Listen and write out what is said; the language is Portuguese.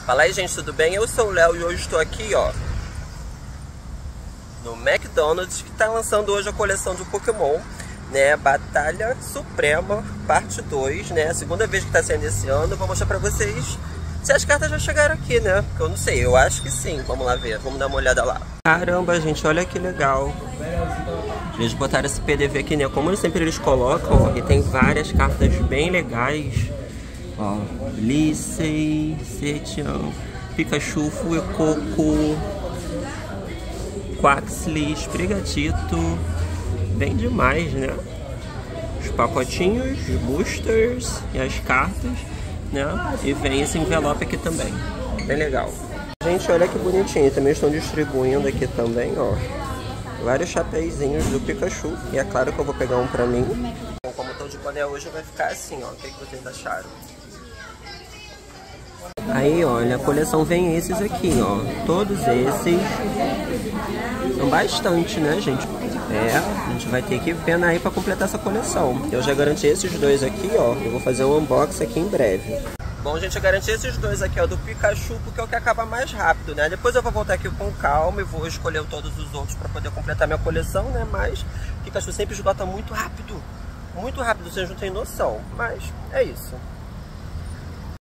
Fala aí, gente, tudo bem? Eu sou o Léo e hoje estou aqui, ó, no McDonald's, que está lançando hoje a coleção de Pokémon, né? Batalha Suprema, parte 2, né? A segunda vez que está saindo esse ano. Vou mostrar pra vocês se as cartas já chegaram aqui, né? Porque eu não sei, eu acho que sim. Vamos lá ver, vamos dar uma olhada lá. Caramba, gente, olha que legal. Eles botaram esse PDV aqui, né? Como sempre eles colocam, ó, e tem várias cartas bem legais. Ó, Licey, Setian, Pikachu, Fuecoco, Quaxly, Sprigatito. Bem demais, né? Os pacotinhos, os boosters e as cartas, né? E vem esse envelope aqui também. Bem legal. Gente, olha que bonitinho. Também estão distribuindo aqui também, ó, vários chapeizinhos do Pikachu. E é claro que eu vou pegar um pra mim. Bom, como tô de boné hoje, vai ficar assim, ó. O que vocês acharam? Aí, olha, a coleção vem esses aqui, ó. Todos esses. São bastante, né, gente? A gente vai ter que pena aí pra completar essa coleção. Eu já garanti esses dois aqui, ó. Eu vou fazer um unboxing aqui em breve. Bom, gente, eu garanti esses dois aqui, ó, do Pikachu, porque é o que acaba mais rápido, né? Depois eu vou voltar aqui com calma e vou escolher todos os outros pra poder completar minha coleção, né? Mas Pikachu sempre esgota muito rápido, vocês não têm noção. Mas é isso.